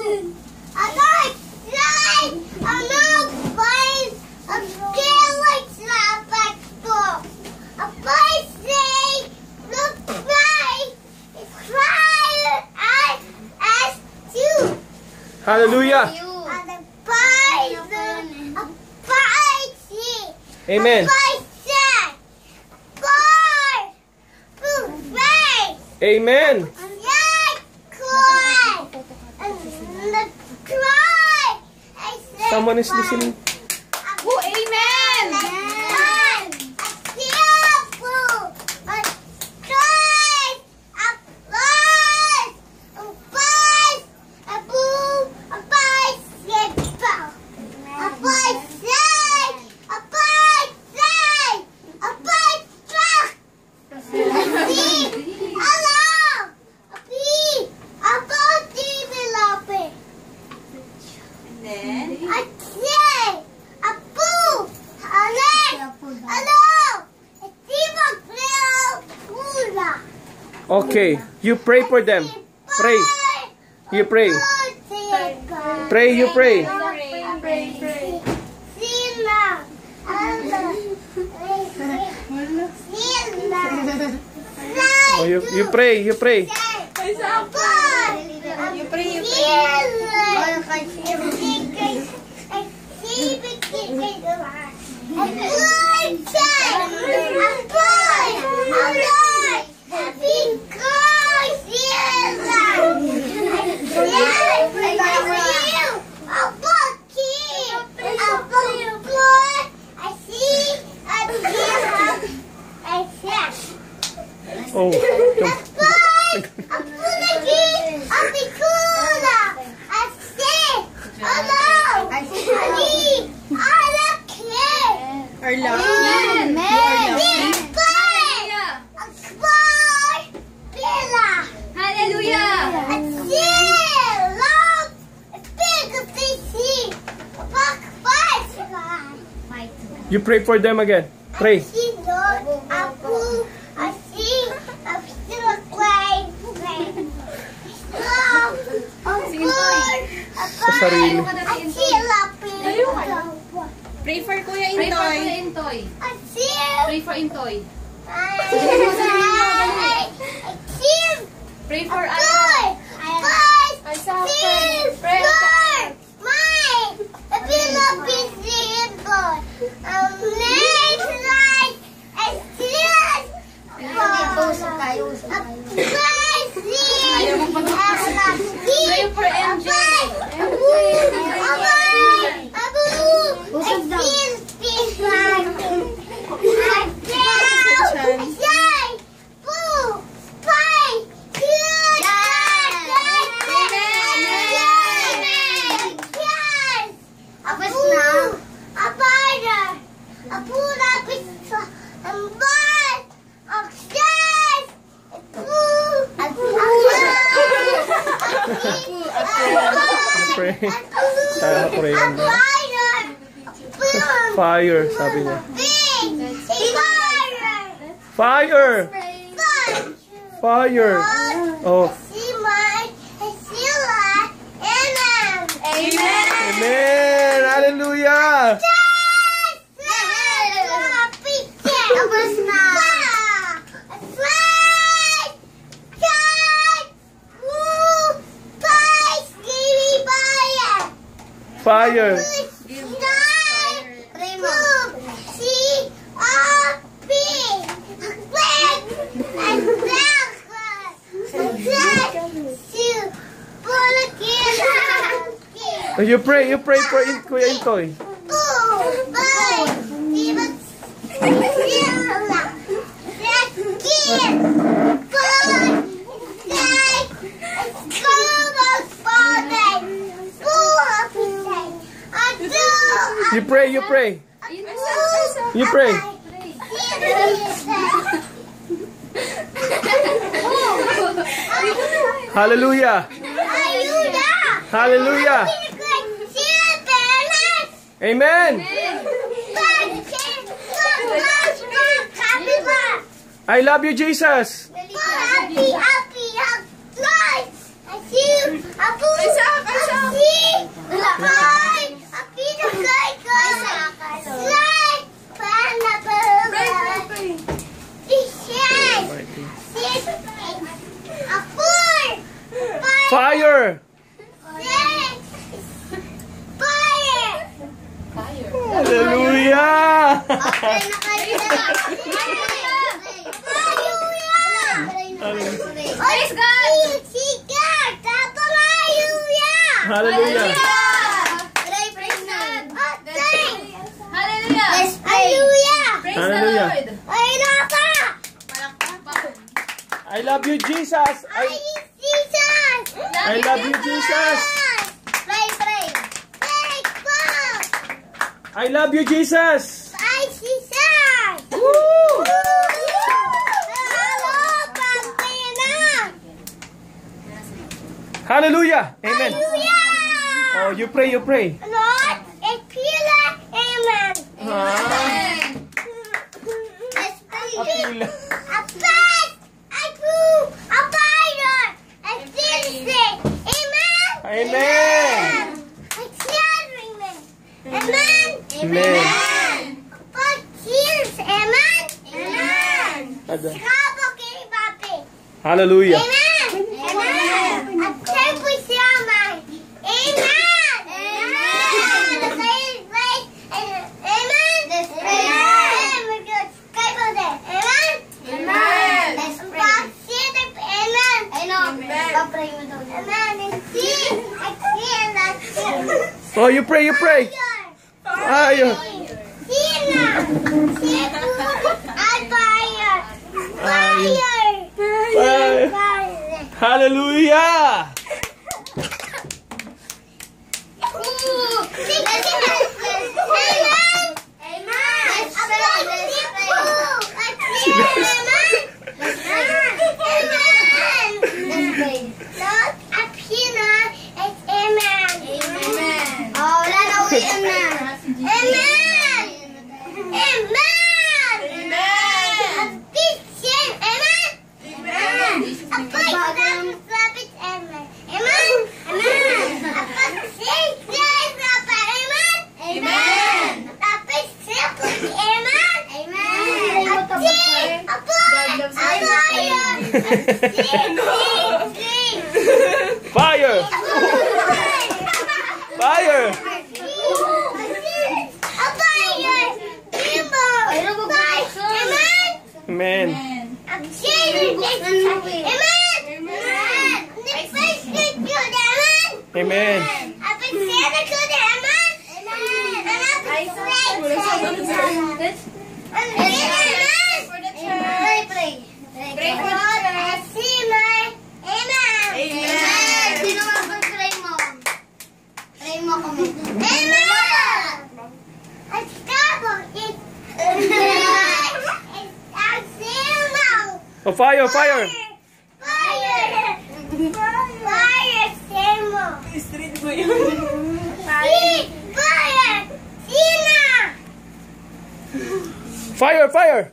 Hallelujah. Amen. Amen. Someone is listening. Oh, amen. Okay, you pray for them. Pray. You pray. Pray, you pray. Oh, you pray, you pray. Oh, you pray for them again. Pray. Sa sarili. Pray for Kuya Intoy. Pray for Intoy. Pray for Ana. Pray for MJ. Pray. Pray. Fire, sabi niya. Fire! Fire! Oh. Amen. Amen! Hallelujah! Fire! You pray for Kuya Intoy. You pray. You pray. Hallelujah. Hallelujah. Amen. I love you, Jesus. Fire! Hallelujah! Praise God! Hallelujah! Praise God! Hallelujah! Praise the Hallelujah. Lord! I love you, Jesus! I love you, Jesus! I love you, Jesus! Woo! Hallelujah! Amen. Oh, you pray, you pray. Apila. Amen. Amen. Ada. Hallelujah. Oh, you pray, you pray. Fire. Fire. Hallelujah. Fire! Fire! Amen. Amen. Oh, fire, fire! Fire, fire!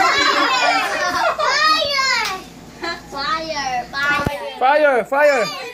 Fire, fire!